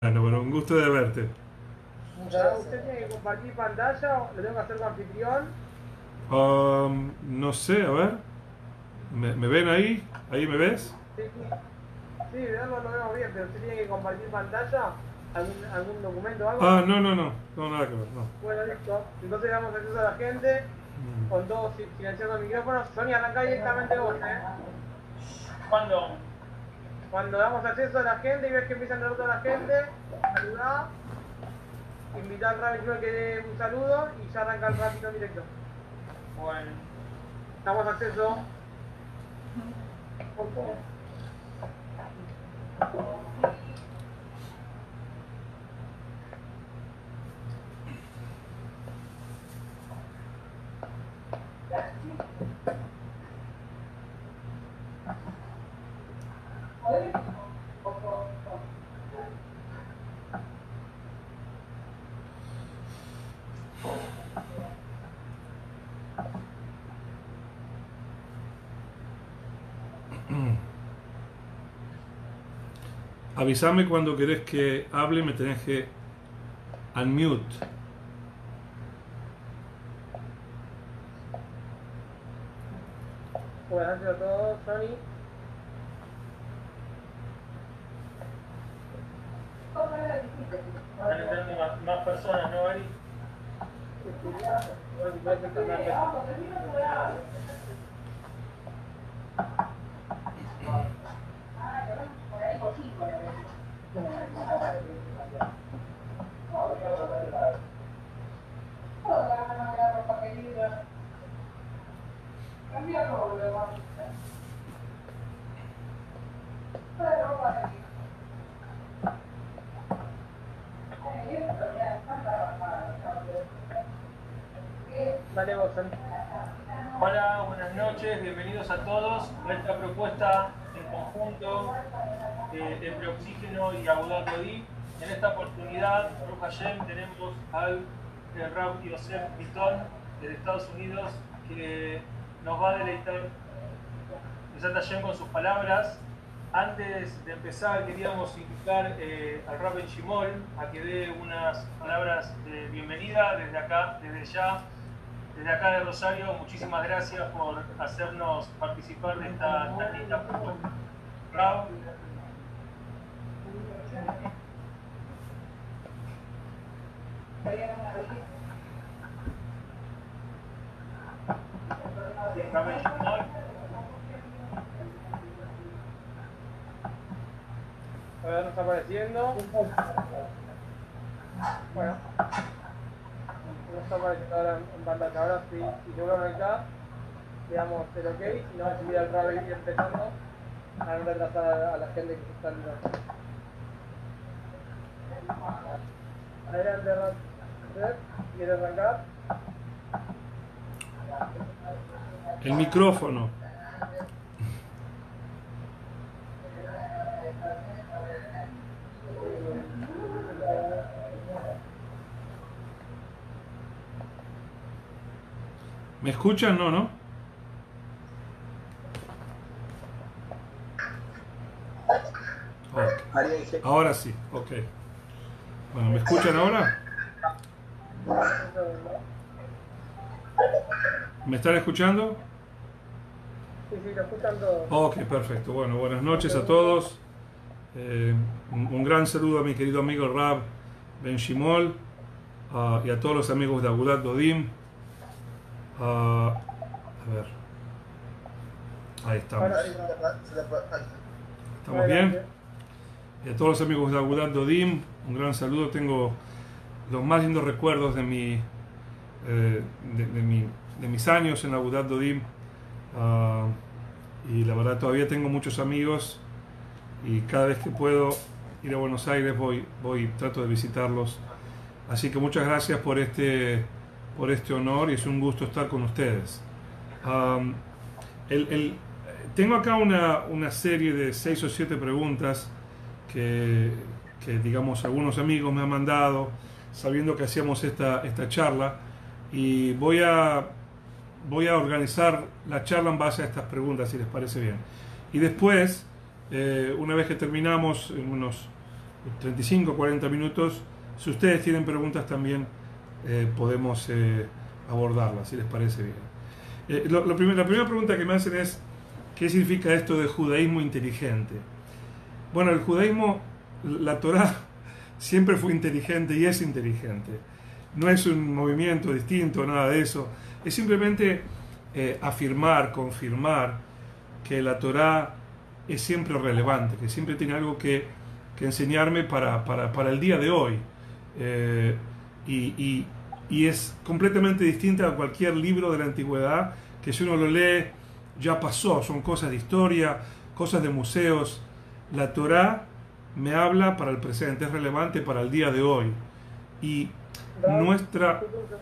Bueno, bueno, un gusto de verte. Muchas gracias. ¿Usted tiene que compartir pantalla o lo tengo que hacer con anfitrión? No sé, a ver. ¿Me ven ahí? ¿Ahí me ves? Sí, sí, sí, verlo lo vemos bien, pero usted tiene que compartir pantalla, algún documento o algo. No, no, no. No, nada que ver, no. Bueno, listo. Entonces le damos acceso a la gente con todos silenciando el micrófono. Sony, arranca directamente vos, ¿eh? ¿Cuándo? Cuando damos acceso a la gente y ves que empieza a entrar toda la gente, saludá, invitá al Rabbit que dé un saludo y ya arranca el ratito en directo. Bueno, Damos acceso. Avísame cuando querés que hable, me tenés que unmute. Buenas noches a todos, Sony. están entrando más personas, ¿no, Ari? Dale vos, Sony. Hola, buenas noches, bienvenidos a todos a esta propuesta en conjunto entre Oxígeno y Agudat Lodi. En esta oportunidad, Baruch Hashem, tenemos al Rav Yosef Bitton de Estados Unidos que nos va a deleitar Besat Hashem con sus palabras. Antes de empezar, queríamos invitar al Rav Ben Shimol a que dé unas palabras de bienvenida desde acá, desde acá de Rosario. Muchísimas gracias por hacernos participar de esta tan linda propuesta. Rav. Rav Ben Shimol. A ver, no está apareciendo. Bueno, no está apareciendo ahora en pantalla. Ahora sí, si se vuelve a conectar, le damos el ok. Si no, enseguida el Rabbit ir empezando a no retrasar a la gente que se está mirando. Adelante, Rabbit. ¿Quiere arrancar? El micrófono. ¿Me escuchan? No, ¿no? Ok. Ahora sí, ok. Bueno, ¿me escuchan ahora? Un segundo. ¿Me están escuchando? Sí, sí, lo escuchan todos. Ok, perfecto. Bueno, buenas noches a todos. Un gran saludo a mi querido amigo Rab Ben Shimol y a todos los amigos de Agudat Dodim. A ver, ahí estamos. ¿Estamos bien? Y a todos los amigos de Agudat Dodim, un gran saludo. Tengo los más lindos recuerdos de mis años en Agudat Dodim. Y la verdad todavía tengo muchos amigos y cada vez que puedo ir a Buenos Aires trato de visitarlos. Así que muchas gracias por este honor y es un gusto estar con ustedes. Tengo acá una serie de 6 o 7 preguntas que digamos algunos amigos me han mandado sabiendo que hacíamos esta charla, y voy a organizar la charla en base a estas preguntas, si les parece bien. Y después, una vez que terminamos, en 35 o 40 minutos. Si ustedes tienen preguntas también podemos abordarlas, si les parece bien. La primera pregunta que me hacen es: ¿qué significa esto de judaísmo inteligente? Bueno, el judaísmo, la Torá, siempre fue inteligente y es inteligente. No es un movimiento distinto, nada de eso. Es simplemente afirmar, confirmar que la Torá es siempre relevante, que siempre tiene algo que enseñarme para el día de hoy. Y es completamente distinta a cualquier libro de la antigüedad que, si uno lo lee, ya pasó. Son cosas de historia, cosas de museos. La Torá me habla para el presente, es relevante para el día de hoy. Y nuestra...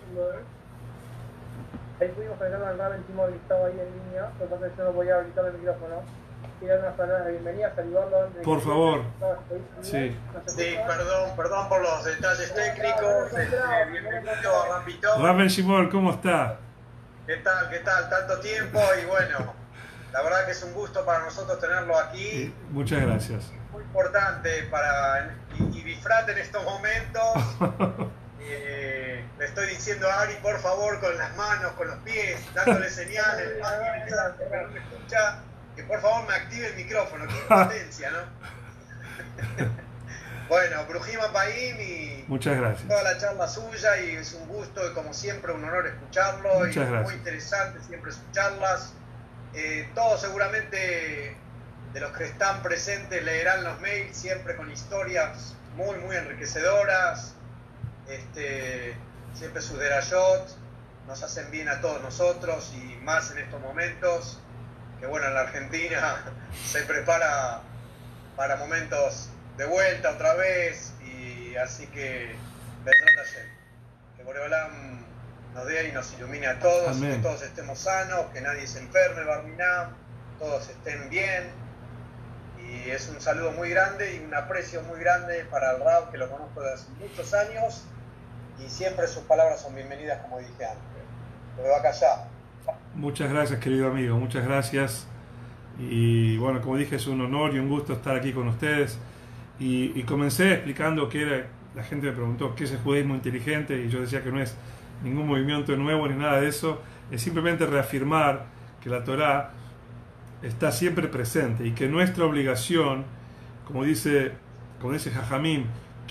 Ahí pudimos conectar al Raven Timor, que estaba ahí en línea, por lo tanto yo no podía habilitar el micrófono. Quiero dar unas palabras de bienvenida, saludarlo. Por favor. Sí. Sí, perdón por los detalles técnicos. Bienvenido a Gambito. Raven Shimon, ¿cómo está? ¿Qué tal? Tanto tiempo y bueno, la verdad que es un gusto para nosotros tenerlo aquí. Muchas gracias. Muy importante y Bifrat en estos momentos. Le estoy diciendo a Ari, por favor, con las manos, con los pies, dándole señales, que no me escucha, que por favor me active el micrófono, qué impotencia, ¿no? Bueno, Brujima Paim y muchas gracias. Toda la charla suya, y es un gusto y como siempre un honor escucharlo. Muchas gracias. Muy interesante siempre escucharlas. Todos seguramente de los que están presentes leerán los mails siempre con historias muy enriquecedoras. Siempre sus derayot nos hacen bien a todos nosotros, y más en estos momentos que bueno, en la Argentina se prepara para momentos de vuelta otra vez, y así que que Boreolam nos dé y nos ilumine a todos. Amén. Que todos estemos sanos, que nadie se enferme, Barminá, todos estén bien. Y es un saludo muy grande y un aprecio muy grande para el Rab, que lo conozco desde hace muchos años, y siempre sus palabras son bienvenidas, como dije antes. Pero va allá. Muchas gracias, querido amigo, muchas gracias. Y bueno, como dije, es un honor y un gusto estar aquí con ustedes. Y comencé explicando que era, la gente me preguntó qué es el judaísmo inteligente, y yo decía que no es ningún movimiento nuevo ni nada de eso, es simplemente reafirmar que la Torá está siempre presente, y que nuestra obligación, como dice Jajamim,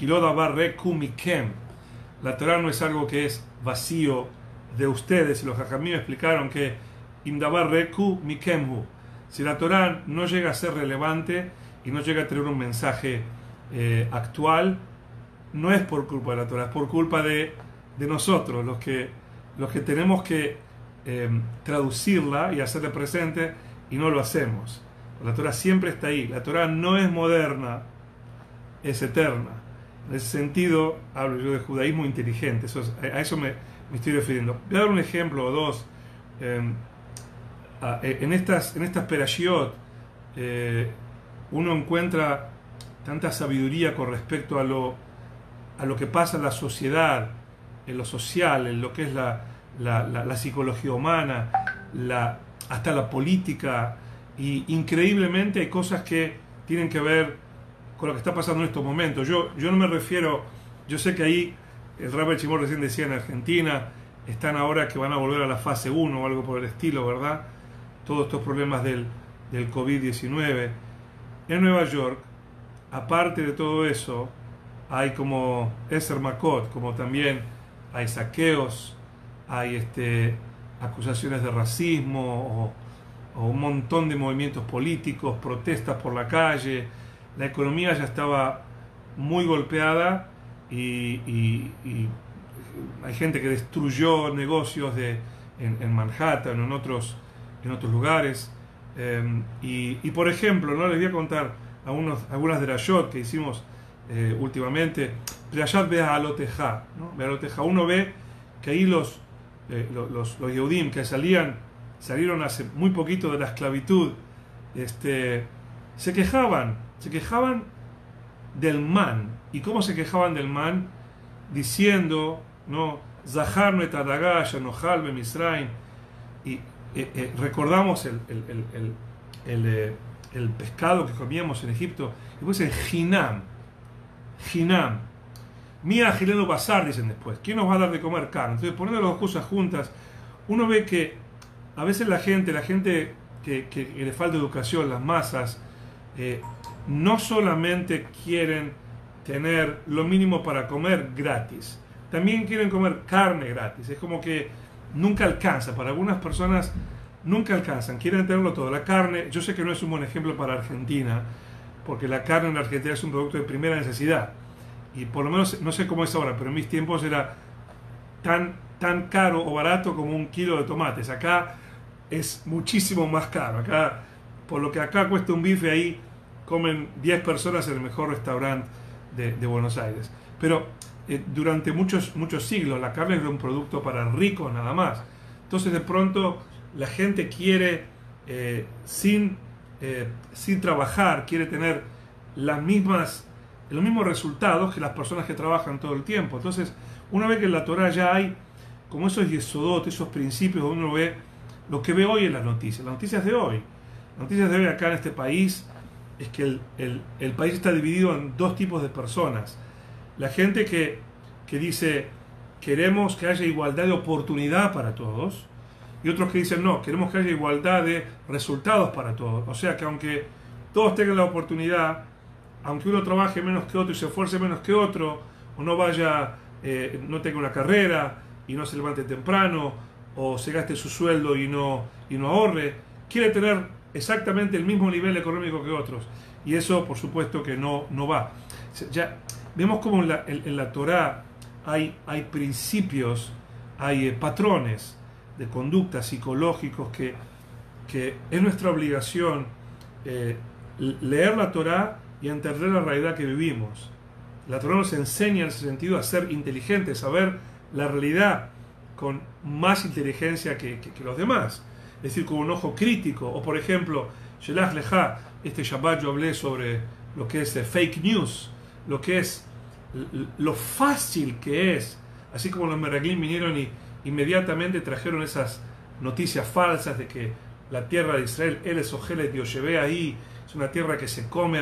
la Torá no es algo que es vacío de ustedes, y los Jajamim explicaron que Imdabar Reku Mikemhu, si la Torá no llega a ser relevante y no llega a tener un mensaje actual, no es por culpa de la Torá, es por culpa de nosotros, los que tenemos que traducirla y hacerla presente, y no lo hacemos. La Torá siempre está ahí. La Torá no es moderna, es eterna. En ese sentido hablo yo de judaísmo inteligente. A eso me estoy refiriendo. Voy a dar un ejemplo o dos. En estas perashiot uno encuentra tanta sabiduría con respecto a lo que pasa en la sociedad, en lo social, en lo que es la psicología humana, hasta la política, y increíblemente hay cosas que tienen que ver con lo que está pasando en estos momentos. Yo no me refiero, yo sé que ahí el Rabbi Chimor recién decía, en Argentina están ahora que van a volver a la fase 1 o algo por el estilo, ¿verdad? Todos estos problemas del COVID-19. En Nueva York, aparte de todo eso, hay como Eser Makot, como también hay saqueos, hay acusaciones de racismo, o un montón de movimientos políticos, protestas por la calle. La economía ya estaba muy golpeada, y hay gente que destruyó negocios en Manhattan o en otros lugares. Y por ejemplo, no les voy a contar algunas de las shot que hicimos últimamente. Playat Be'aloteja, ¿no? Be'aloteja. Uno ve que ahí los Yehudim que salieron hace muy poquito de la esclavitud, se quejaban del man. ¿Y cómo se quejaban del man? Diciendo, ¿no? Zahar no etadagaya, no halbe Misraim. Y recordamos el pescado que comíamos en Egipto, y pues el jinam. Hinam. Mía Gileno Bazar, dicen después. ¿Quién nos va a dar de comer carne? Entonces, poniendo las dos cosas juntas, uno ve que a veces la gente que le falta educación, las masas, no solamente quieren tener lo mínimo para comer gratis, también quieren comer carne gratis. Es como que nunca alcanza. Para algunas personas nunca alcanzan, quieren tenerlo todo. La carne, yo sé que no es un buen ejemplo para Argentina, porque la carne en Argentina es un producto de primera necesidad. Y por lo menos, no sé cómo es ahora, pero en mis tiempos era tan caro o barato como un kilo de tomates. Acá es muchísimo más caro. Acá, por lo que acá cuesta un bife, ahí comen 10 personas en el mejor restaurante de Buenos Aires. Pero durante muchos siglos la carne era un producto para ricos nada más. Entonces de pronto la gente quiere, sin trabajar, quiere tener los mismos resultados que las personas que trabajan todo el tiempo. Entonces una vez que en la Torá ya hay como esos yesodot, esos principios, donde uno ve lo que ve hoy en las noticias de hoy. Las noticias de hoy acá en este país es que el país está dividido en dos tipos de personas. La gente que dice queremos que haya igualdad de oportunidad para todos, y otros que dicen no, queremos que haya igualdad de resultados para todos. O sea que aunque todos tengan la oportunidad, aunque uno trabaje menos que otro y se esfuerce menos que otro, o no vaya, no tenga una carrera y no se levante temprano, o se gaste su sueldo y no ahorre, quiere tener exactamente el mismo nivel económico que otros. Y eso por supuesto que no va. Ya vemos como en la Torá hay principios, hay patrones de conducta psicológicos que es nuestra obligación leer la Torá y entender la realidad que vivimos. La Torá nos enseña en ese sentido a ser inteligentes, a ver la realidad con más inteligencia que los demás, es decir, con un ojo crítico. O por ejemplo, Shelach Leja, este Shabbat yo hablé sobre lo que es fake news, lo que es lo fácil que es, así como los Meraglim vinieron y inmediatamente trajeron esas noticias falsas de que la tierra de Israel, Eres Ojelet Yoshebe ahí, es una tierra que se come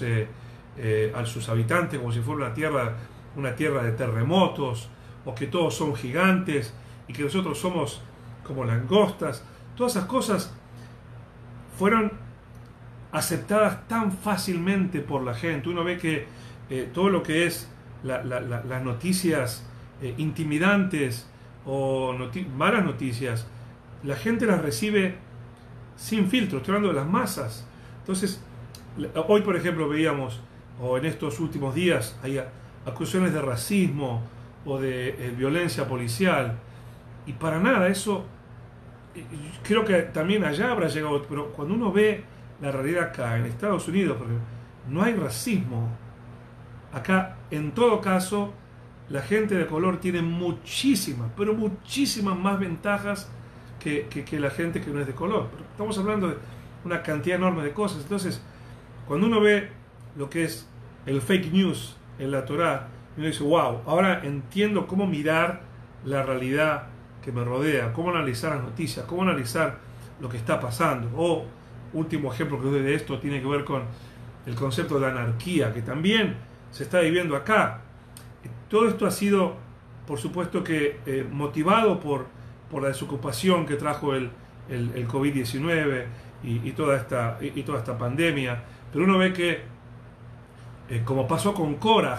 a sus habitantes como si fuera una tierra de terremotos, o que todos son gigantes y que nosotros somos como langostas. Todas esas cosas fueron aceptadas tan fácilmente por la gente. Uno ve que todo lo que es las noticias intimidantes o malas noticias, la gente las recibe sin filtro. Estoy hablando de las masas. Entonces, hoy por ejemplo veíamos, o en estos últimos días, hay acusaciones de racismo o de violencia policial, y para nada eso, creo que también allá habrá llegado, pero cuando uno ve la realidad acá en Estados Unidos, porque no hay racismo acá, en todo caso la gente de color tiene muchísimas, pero muchísimas más ventajas que la gente que no es de color. Pero estamos hablando de una cantidad enorme de cosas. Entonces cuando uno ve lo que es el fake news en la Torá, uno dice wow, ahora entiendo cómo mirar la realidad que me rodea, cómo analizar las noticias, cómo analizar lo que está pasando. O último ejemplo que doy de esto tiene que ver con el concepto de anarquía, que también se está viviendo acá. Todo esto ha sido, por supuesto que motivado por la desocupación que trajo el COVID-19 y toda esta pandemia. Pero uno ve que, como pasó con Korah,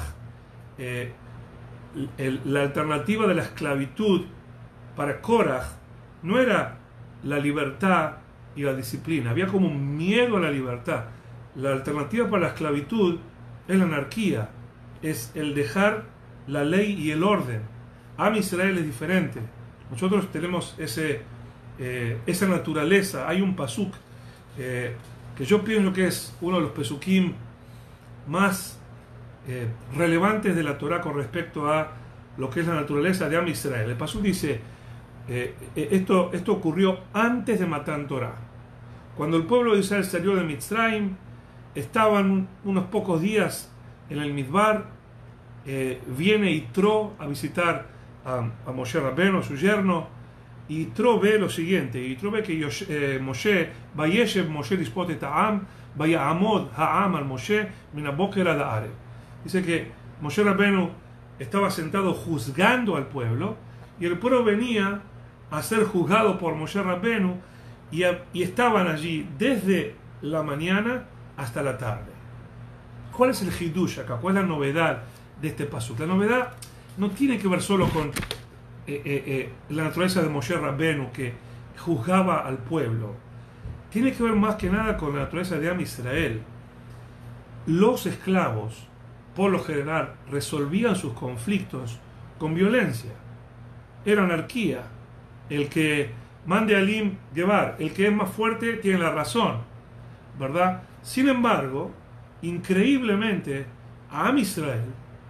la alternativa de la esclavitud para Korah no era la libertad y la disciplina, había como un miedo a la libertad. La alternativa para la esclavitud es la anarquía, es el dejar la ley y el orden. Am Israel es diferente. Nosotros tenemos esa naturaleza. Hay un pasuk que yo pienso que es uno de los pesukim más relevantes de la Torá con respecto a lo que es la naturaleza de Am Israel. El pasuk dice, esto ocurrió antes de Matan Torah. Cuando el pueblo de Israel salió de Mitzrayim, estaban unos pocos días en el Midbar. Viene Yitro a visitar a Moshe Rabbeinu, su yerno, y Yitro ve lo siguiente. Yitro ve que Moshe, Vayeshev Moshe dispot et ha'am, Vayamod ha'am al Moshe min haboker ad ha'arev. Dice que Moshe Rabbeinu estaba sentado juzgando al pueblo y el pueblo venía a ser juzgado por Moshe Rabbeinu y estaban allí desde la mañana hasta la tarde. ¿Cuál es el hidush acá? ¿Cuál es la novedad de este pasuk? La novedad no tiene que ver solo con la naturaleza de Moshe Rabbeinu que juzgaba al pueblo. Tiene que ver más que nada con la naturaleza de Am Israel. Los esclavos, por lo general, resolvían sus conflictos con violencia. Era anarquía. El que mande alim llevar, el que es más fuerte tiene la razón, ¿verdad? Sin embargo, increíblemente, a Am Israel,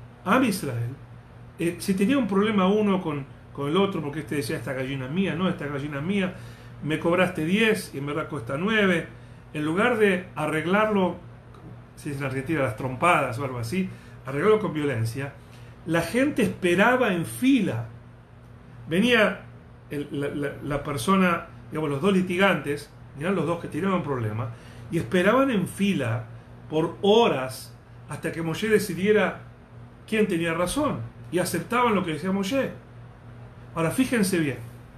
si tenía un problema uno con el otro, porque este decía, esta gallina es mía, no, esta gallina es mía, me cobraste 10 y en verdad cuesta 9, en lugar de arreglarlo, si es en Argentina las trompadas o algo así, arreglarlo con violencia, la gente esperaba en fila. Venía la persona, digamos, los dos litigantes, eran los dos que tenían un problema, y esperaban en fila por horas hasta que Moshe decidiera quién tenía razón, y aceptaban lo que decía Moshe. Ahora fíjense bien,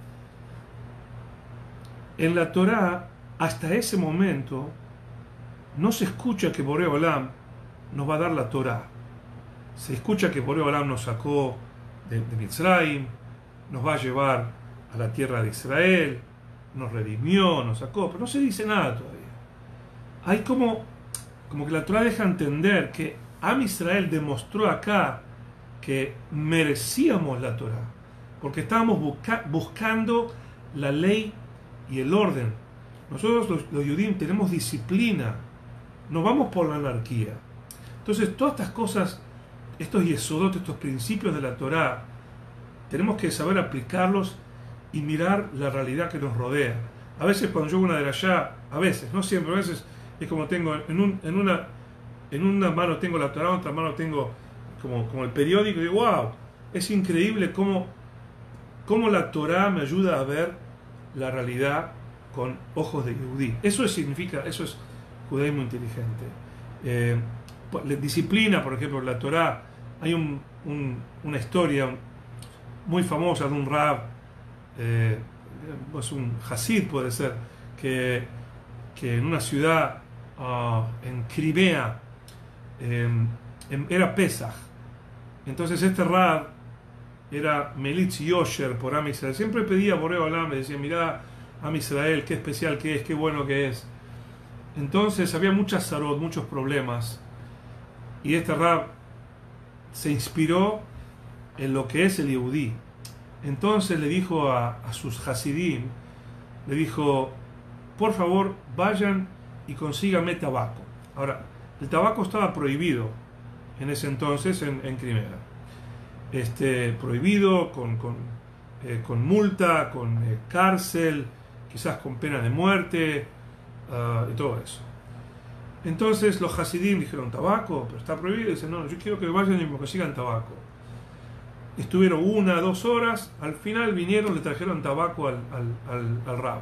en la Torá hasta ese momento no se escucha que Boré Olam nos va a dar la Torá. Se escucha que Boré Olam nos sacó de Mitzrayim, nos va a llevar a la tierra de Israel, nos redimió, nos sacó, pero no se dice nada todavía. Hay como que la Torá deja entender que Am Israel demostró acá que merecíamos la Torá, porque estábamos buscando la ley y el orden. Nosotros los Yudim tenemos disciplina, no vamos por la anarquía. Entonces todas estas cosas, estos yesodot, estos principios de la Torá, tenemos que saber aplicarlos y mirar la realidad que nos rodea. A veces cuando yo hago una derashá, a veces, no siempre, a veces es como tengo en una mano tengo la Torá, en otra mano tengo como el periódico, y digo, wow, es increíble cómo la Torá me ayuda a ver la realidad con ojos de Yehudí. Eso es judaísmo inteligente. Disciplina, por ejemplo, en la Torá hay una historia muy famosa de un rab, es un hasid puede ser, que en una ciudad en Crimea era Pesach. Entonces este rab era Melitz Yosher por Am Israel. Siempre pedía a Boré Olam, me decía, mirá Am Israel, qué especial que es, qué bueno que es. Entonces había muchas zarot, muchos problemas. Y este rab se inspiró en lo que es el Yehudí. Entonces le dijo a sus hasidim, le dijo, por favor, vayan y consíganme tabaco. Ahora, el tabaco estaba prohibido en ese entonces en Crimea. Prohibido con multa, con cárcel, quizás con pena de muerte, y todo eso. Entonces los hasidim dijeron, tabaco, pero está prohibido. Y dicen, no, yo quiero que vayan y me consigan tabaco. Estuvieron 1 a 2 horas, al final vinieron, le trajeron tabaco al rab.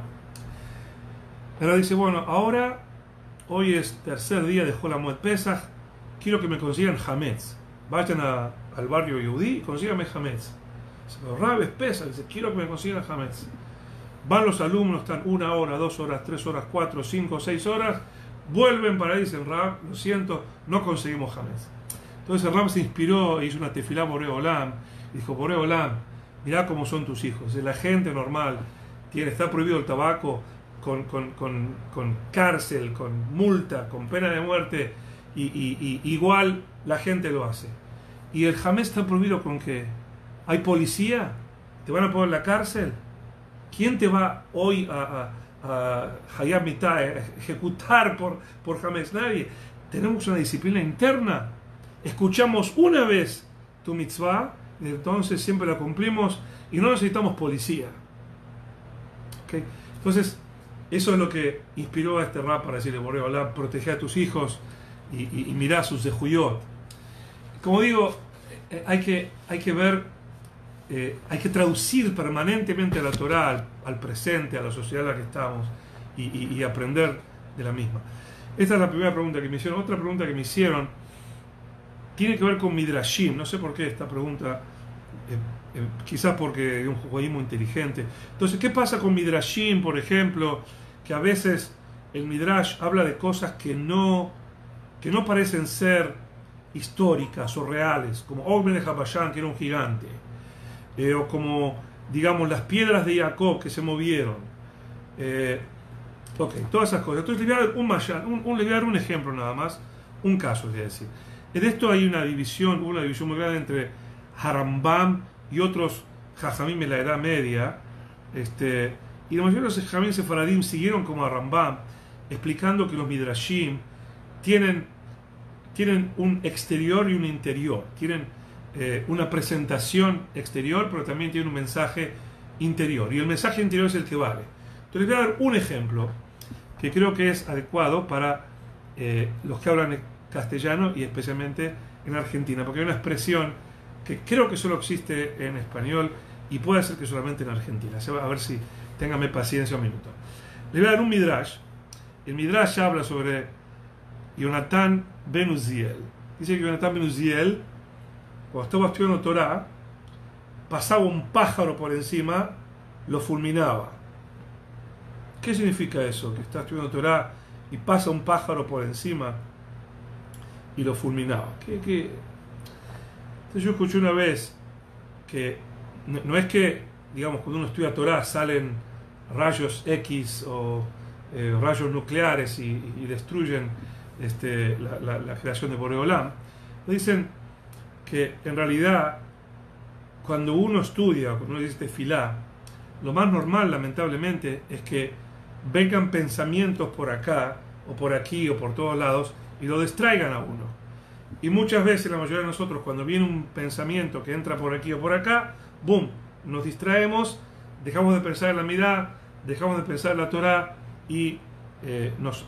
Ahora dice, bueno, ahora, hoy es tercer día de Hol HaMoed Pesach, quiero que me consigan hametz. Vayan al barrio Yehudí y consíganme hametz. Dice, pero rab es Pesach, dice, quiero que me consigan hametz. Van los alumnos, están 1 hora, 2 horas, 3 horas, 4, 5, 6 horas, vuelven para ahí y dicen, rab, lo siento, no conseguimos hametz. Entonces el rab se inspiró e hizo una tefilá Boré Olam. Dijo, Boré Olam, mirá cómo son tus hijos. La gente normal está prohibido el tabaco con cárcel, con multa, con pena de muerte, y igual la gente lo hace. Y el hametz está prohibido con que hay policía, te van a poner en la cárcel. ¿Quién te va hoy a hayab mitah, ejecutar por hametz? Nadie. Tenemos una disciplina interna. Escuchamos una vez tu mitzvah, entonces siempre la cumplimos y no necesitamos policía. ¿Okay? Entonces eso es lo que inspiró a este rab para decirle, Boré Olam, protege a tus hijos y mirá sus dejuyot. Como digo, hay que ver, hay que traducir permanentemente la Torá al presente, a la sociedad en la que estamos y aprender de la misma. Esta es la primera pregunta que me hicieron. Otra pregunta que me hicieron tiene que ver con Midrashim. No sé por qué esta pregunta, quizás porque es un judaísmo inteligente. Entonces, ¿qué pasa con Midrashim, por ejemplo? Que a veces el Midrash habla de cosas que no parecen ser históricas o reales, como Og ben Habayán, que era un gigante, o como, digamos, las piedras de Jacob que se movieron. Todas esas cosas. Entonces, le voy a dar un ejemplo nada más, un caso, es decir. En esto hay una división muy grande entre Harambam y otros Jajamim en la Edad Media, y la mayoría de los Jajamim sefaradim siguieron como a Rambam, explicando que los Midrashim tienen un exterior y un interior, tienen una presentación exterior, pero también tienen un mensaje interior, y el mensaje interior es el que vale. Entonces les voy a dar un ejemplo que creo que es adecuado para los que hablan castellano y especialmente en Argentina, porque hay una expresión que creo que solo existe en español y puede ser que solamente en Argentina. A ver si téngame paciencia un minuto. Les voy a dar un Midrash. El Midrash habla sobre Jonatán ben Uziel. Dice que Jonatán ben Uziel, cuando estaba estudiando Torah, pasaba un pájaro por encima, lo fulminaba. ¿Qué significa eso? Que está estudiando Torah y pasa un pájaro por encima y lo fulminaba. Entonces yo escuché una vez que no es que, digamos, cuando uno estudia Torah salen rayos X o rayos nucleares y destruyen la creación de Boreolam. Dicen que en realidad cuando uno estudia, cuando uno dice tefilá, lo más normal, lamentablemente, es que vengan pensamientos por acá o por aquí o por todos lados y lo distraigan a uno. Y muchas veces, la mayoría de nosotros, cuando viene un pensamiento que entra por aquí o por acá, ¡boom!, nos distraemos, dejamos de pensar en la mirá, dejamos de pensar en la Torah y nos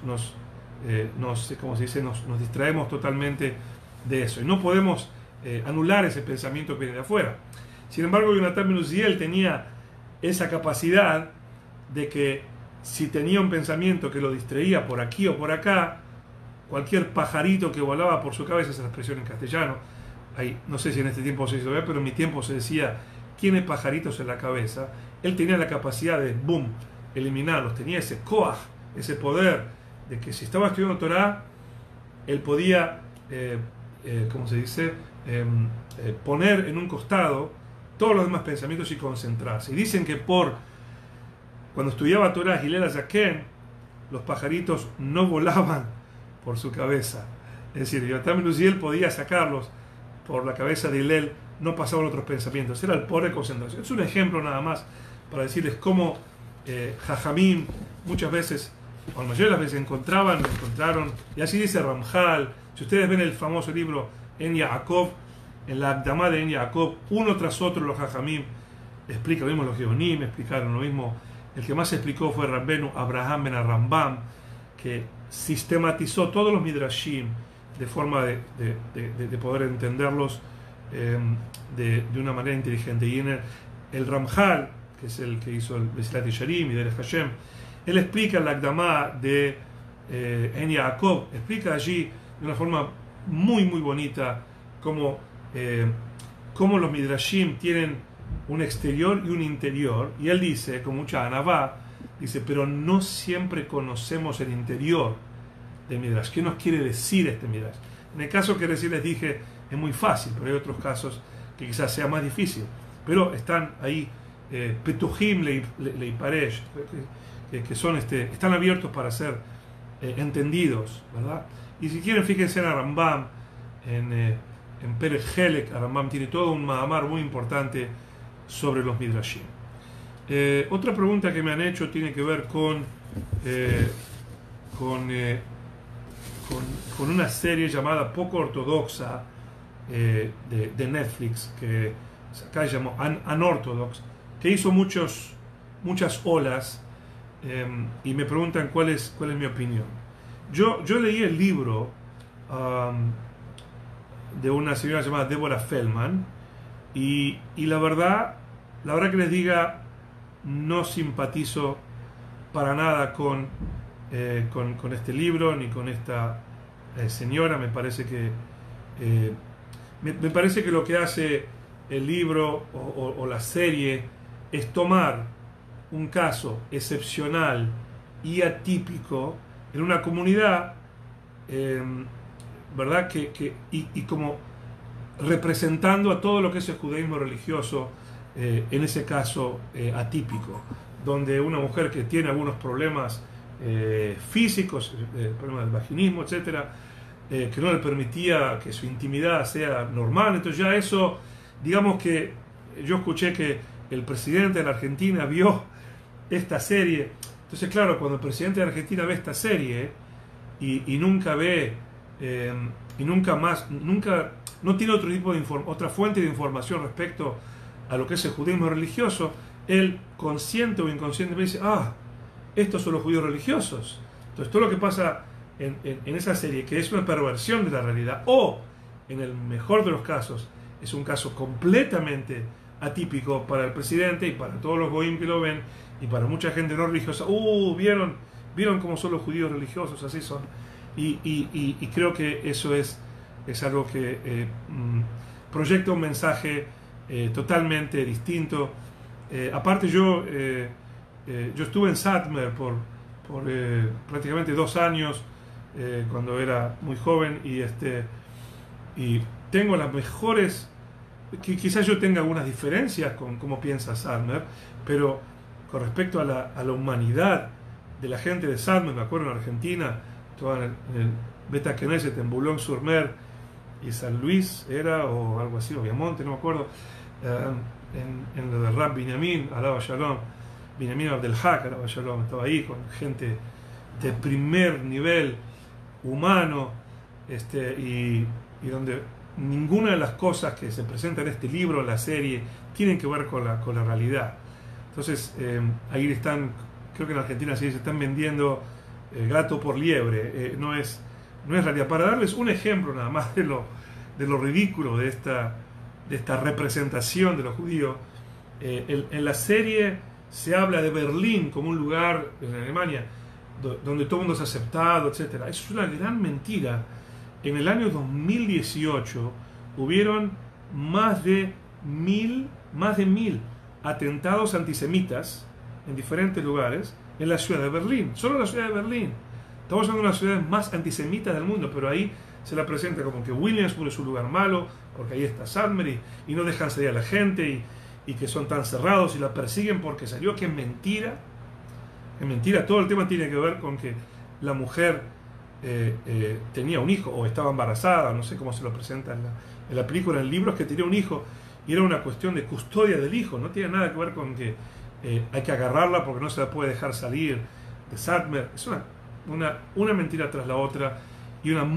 distraemos totalmente de eso. Y no podemos anular ese pensamiento que viene de afuera. Sin embargo, Jonatán ben Uziel tenía esa capacidad de que si tenía un pensamiento que lo distraía por aquí o por acá, cualquier pajarito que volaba por su cabeza, esa es la expresión en castellano, no sé si en este tiempo se hizo ver, pero en mi tiempo se decía, tiene pajaritos en la cabeza. Él tenía la capacidad de, boom, eliminarlos, tenía ese koach, ese poder de que si estaba estudiando Torah, él podía, poner en un costado todos los demás pensamientos y concentrarse. Y dicen que cuando estudiaba Torah Hillel Zaken, los pajaritos no volaban por su cabeza. Es decir, Jonatán ben Uziel podía sacarlos por la cabeza de Hillel, no pasaban otros pensamientos. Era el poder de concentración. Es un ejemplo nada más para decirles cómo Jajamim muchas veces, o la mayoría de las veces, encontraron, y así dice Ramjal. Si ustedes ven el famoso libro En Yaakov, en la Akdamá de En Yaakov, uno tras otro los Jajamim explican, lo mismo los Geonim explicaron lo mismo. El que más explicó fue Rabbenu Abraham ben Rambam, que sistematizó todos los Midrashim de forma de poder entenderlos de una manera inteligente. Y en el Ramjal, que es el que hizo el Mesilat Yesharim y del Hashem, él explica la Akdamá de En Yaakov, explica allí de una forma muy muy bonita cómo los Midrashim tienen un exterior y un interior, y él dice, con mucha anavá, dice, pero no siempre conocemos el interior de Midrash. ¿Qué nos quiere decir este Midrash? En el caso que recién les dije es muy fácil, pero hay otros casos que quizás sea más difícil, pero están ahí Petujim Leiparesh, que son están abiertos para ser entendidos, ¿verdad? Y si quieren, fíjense en Rambam, en Perek Helek. Rambam tiene todo un mahamar muy importante sobre los Midrashim. Otra pregunta que me han hecho tiene que ver con una serie llamada Poco Ortodoxa de Netflix, que acá se llamó Unorthodox, que hizo muchas olas, y me preguntan cuál es mi opinión. Yo leí el libro de una señora llamada Deborah Feldman, y la verdad que les diga, no simpatizo para nada con este libro ni con esta señora. Me parece que Me parece que lo que hace el libro o la serie es tomar un caso excepcional y atípico en una comunidad, ¿verdad? Y como representando a todo lo que es el judaísmo religioso, en ese caso atípico, donde una mujer que tiene algunos problemas físicos, problemas del vaginismo, etcétera, que no le permitía que su intimidad sea normal. Entonces ya eso, digamos que yo escuché que el presidente de la Argentina vio esta serie. Entonces claro, cuando el presidente de Argentina ve esta serie y nunca ve y nunca no tiene otro tipo de otra fuente de información respecto a lo que es el judaísmo religioso, él consciente o inconscientemente dice, estos son los judíos religiosos. Entonces todo lo que pasa en esa serie, que es una perversión de la realidad, o en el mejor de los casos, es un caso completamente atípico para el presidente y para todos los goim que lo ven, y para mucha gente no religiosa. ¿Vieron cómo son los judíos religiosos? Así son. Y creo que eso es algo que proyecta un mensaje totalmente distinto. Aparte yo estuve en Satmar por prácticamente 2 años, cuando era muy joven, y tengo las mejores, quizás yo tenga algunas diferencias con cómo piensa Satmar, pero con respecto a la humanidad de la gente de Satmar, me acuerdo en Argentina, estaba en el Beta Knesset en Boulogne-sur-Mer y San Luis era, o algo así, o Viamonte, no me acuerdo, en lo de Rab Binyamin, alaba Shalom, Binyamin Abdelhak, alaba Shalom, estaba ahí con gente de primer nivel humano, y donde ninguna de las cosas que se presentan en este libro, en la serie, tienen que ver con la realidad. Entonces, ahí están, creo que en Argentina sí se están vendiendo gato por liebre, no es realidad. Para darles un ejemplo nada más de lo ridículo de esta representación de los judíos, en la serie se habla de Berlín como un lugar en Alemania donde todo el mundo es aceptado, etc. Eso es una gran mentira. En el año 2018 hubieron más de 1000 atentados antisemitas en diferentes lugares en la ciudad de Berlín, solo en la ciudad de Berlín. Estamos hablando de una de las ciudades más antisemitas del mundo, pero ahí se la presenta como que Williamsburg es un lugar malo, porque ahí está Satmar y no dejan salir a la gente y que son tan cerrados y la persiguen porque salió, que es mentira. Es mentira. Todo el tema tiene que ver con que la mujer tenía un hijo o estaba embarazada, no sé cómo se lo presenta en la película. En el libro es que tenía un hijo y era una cuestión de custodia del hijo, no tiene nada que ver con que hay que agarrarla porque no se la puede dejar salir de Satmar. Es una mentira tras la otra y una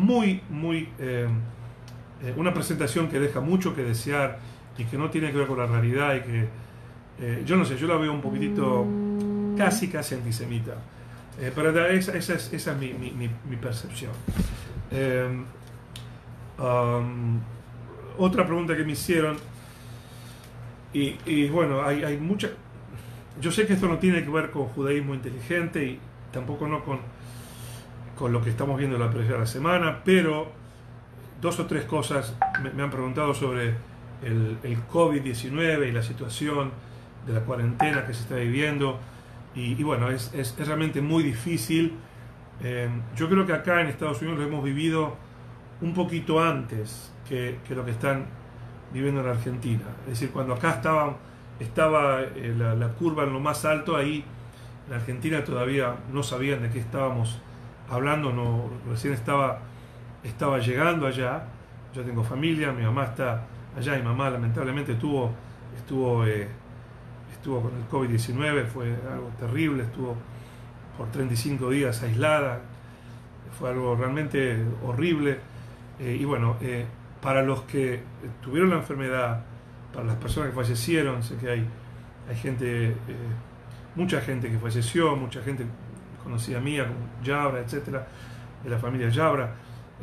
una presentación que deja mucho que desear y que no tiene que ver con la realidad y que yo no sé, yo la veo un poquitito casi antisemita, pero esa es mi percepción. Otra pregunta que me hicieron, y bueno, hay muchas. Yo sé que esto no tiene que ver con judaísmo inteligente y tampoco no con lo que estamos viendo la primera semana, pero 2 o 3 cosas me han preguntado sobre el COVID-19 y la situación de la cuarentena que se está viviendo, y bueno, es realmente muy difícil. Yo creo que acá en Estados Unidos lo hemos vivido un poquito antes que lo que están viviendo en Argentina. Es decir, cuando acá estaba la curva en lo más alto, ahí en Argentina todavía no sabían de qué estábamos hablando, recién estaba llegando allá. Yo tengo familia, mi mamá está allá, mi mamá lamentablemente estuvo con el COVID-19, fue algo terrible, estuvo por 35 días aislada, fue algo realmente horrible. Y bueno, para los que tuvieron la enfermedad, para las personas que fallecieron, sé que hay gente, mucha gente que falleció, mucha gente conocida mía, como Yabra, etcétera, de la familia Yabra.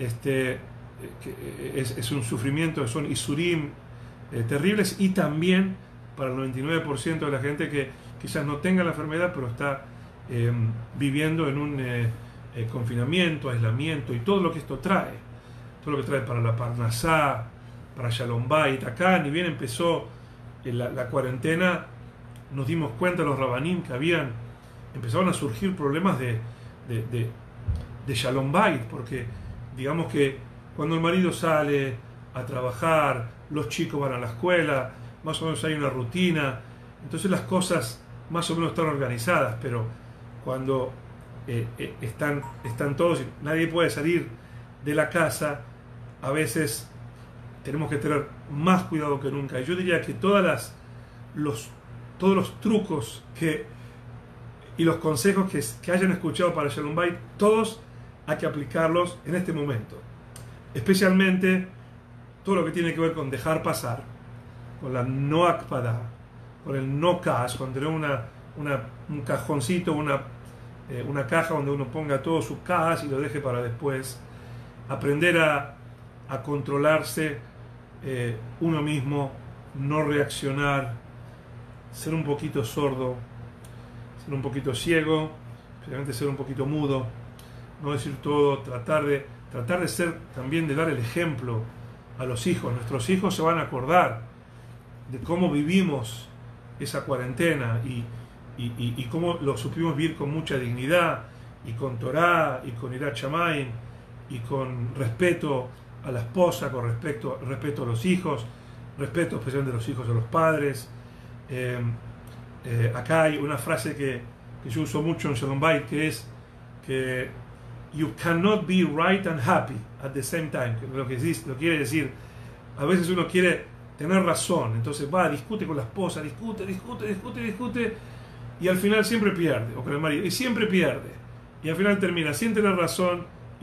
Es un sufrimiento, son isurim terribles, y también para el 99% de la gente que quizás no tenga la enfermedad, pero está viviendo en un confinamiento, aislamiento y todo lo que esto trae, todo lo que trae para la parnasá, para Shalom Bait. Acá, ni bien empezó la cuarentena, nos dimos cuenta los rabanim que empezaron a surgir problemas de Shalom Bait, porque digamos que cuando el marido sale a trabajar, los chicos van a la escuela, más o menos hay una rutina, entonces las cosas más o menos están organizadas, pero cuando están todos y nadie puede salir de la casa, a veces tenemos que tener más cuidado que nunca. Y yo diría que todos los trucos y los consejos que hayan escuchado para Shalom Bait, todos hay que aplicarlos en este momento. Especialmente todo lo que tiene que ver con dejar pasar, con la no akpada, con el no kas, con tener un cajoncito, una caja donde uno ponga todo su kas y lo deje para después. Aprender a controlarse uno mismo, no reaccionar, ser un poquito sordo, ser un poquito ciego, especialmente ser un poquito mudo, no decir todo, tratar de ser también, de dar el ejemplo a los hijos. Nuestros hijos se van a acordar de cómo vivimos esa cuarentena y cómo lo supimos vivir con mucha dignidad y con Torah y con Irat Shamayim y con respeto a la esposa, con respeto a los hijos, respeto especialmente de los hijos a los padres. Acá hay una frase que yo uso mucho en Shalom Bait, que es que you cannot be right and happy at the same time. Lo quiere decir, a veces uno quiere tener razón, entonces discute con la esposa, discute, y al final siempre pierde, o con el marido, y siempre pierde, y al final termina sin tener razón,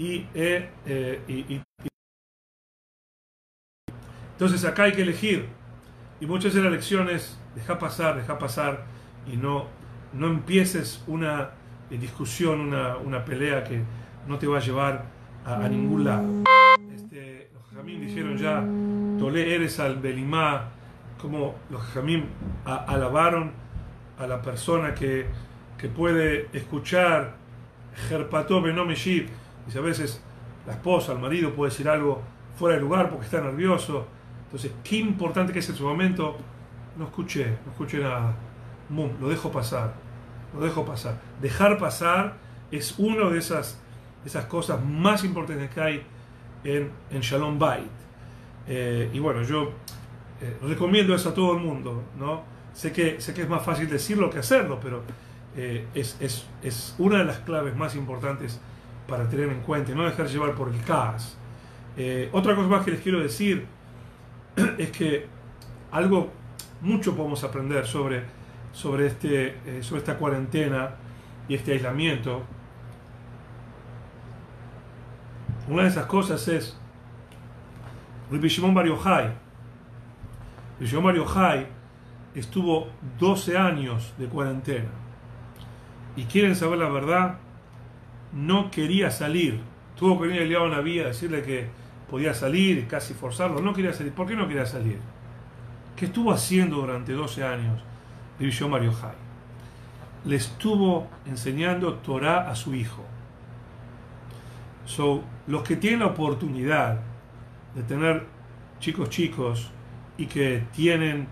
entonces acá hay que elegir, y muchas de las lecciones, deja pasar, y no empieces una discusión, una pelea que no te va a llevar a ningún lado. Los Jajamim dijeron ya, Tolé eres al Belimá, como los Jajamim alabaron a la persona que puede escuchar Jerpató Beno Meshib. Dice, a veces la esposa, el marido puede decir algo fuera de lugar porque está nervioso. Entonces, qué importante que es en su momento, no escuché nada, lo dejo pasar. Dejar pasar es una de esas cosas más importantes que hay en Shalom Bait. Y bueno, yo recomiendo eso a todo el mundo, ¿no? Sé que es más fácil decirlo que hacerlo, pero es una de las claves más importantes para tener en cuenta y no dejar llevar por el caos. Otra cosa más que les quiero decir es que mucho podemos aprender sobre esta cuarentena y este aislamiento. Una de esas cosas es Rabbi Shimon Bar Yochai. Rabbi Shimon Bar Yochai estuvo 12 años de cuarentena. Y quieren saber la verdad, no quería salir. Tuvo que venir Eliyahu Naví a decirle que podía salir y casi forzarlo. No quería salir. ¿Por qué no quería salir? ¿Qué estuvo haciendo durante 12 años Rabbi Shimon Bar Yochai? Le estuvo enseñando Torah a su hijo. Los que tienen la oportunidad de tener chicos y que tienen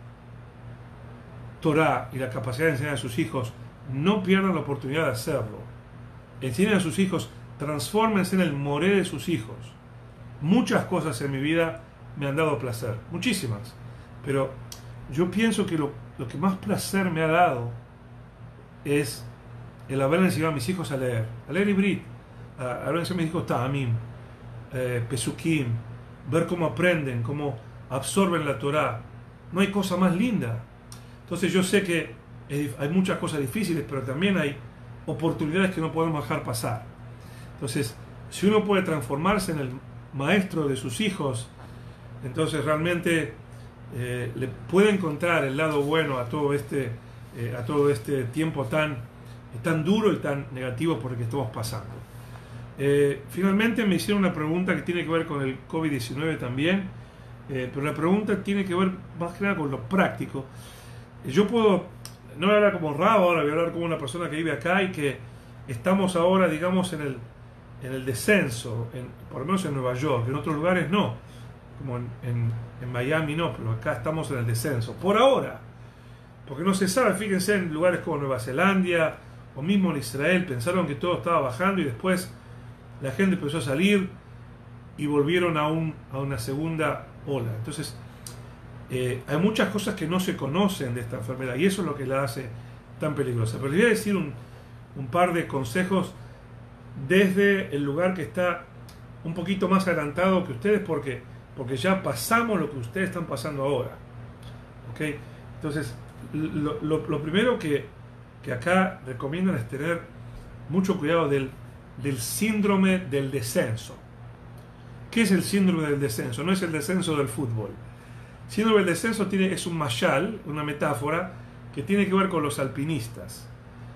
Torah y la capacidad de enseñar a sus hijos, no pierdan la oportunidad de hacerlo. Enseñen a sus hijos, transfórmense en el moré de sus hijos. Muchas cosas en mi vida me han dado placer, muchísimas, pero yo pienso que lo que más placer me ha dado es el haber enseñado a mis hijos a leer Ibrit, haber enseñado a mis hijos Ta'amim, Pesukim, ver cómo aprenden, cómo absorben la Torah. No hay cosa más linda. Entonces yo sé que hay muchas cosas difíciles, pero también hay oportunidades que no podemos dejar pasar. Entonces, si uno puede transformarse en el maestro de sus hijos, entonces realmente le puede encontrar el lado bueno a todo este tiempo tan duro y tan negativo por el que estamos pasando. Finalmente me hicieron una pregunta que tiene que ver con el COVID-19 también, pero la pregunta tiene que ver más que nada con lo práctico. Yo no voy a hablar como Rab ahora, voy a hablar como una persona que vive acá y que estamos ahora, digamos, en el descenso, por lo menos en Nueva York, en otros lugares no. como en Miami no, pero acá estamos en el descenso. Por ahora, porque no se sabe, fíjense en lugares como Nueva Zelanda o mismo en Israel, pensaron que todo estaba bajando y después la gente empezó a salir y volvieron a una segunda ola. Entonces, hay muchas cosas que no se conocen de esta enfermedad y eso es lo que la hace tan peligrosa. Pero les voy a decir un par de consejos desde el lugar que está un poquito más adelantado que ustedes, porque ya pasamos lo que ustedes están pasando ahora. ¿Okay? Entonces, lo primero que acá recomiendan es tener mucho cuidado del síndrome del descenso. ¿Qué es el síndrome del descenso? No es el descenso del fútbol. Síndrome del descenso es un mashal, una metáfora que tiene que ver con los alpinistas.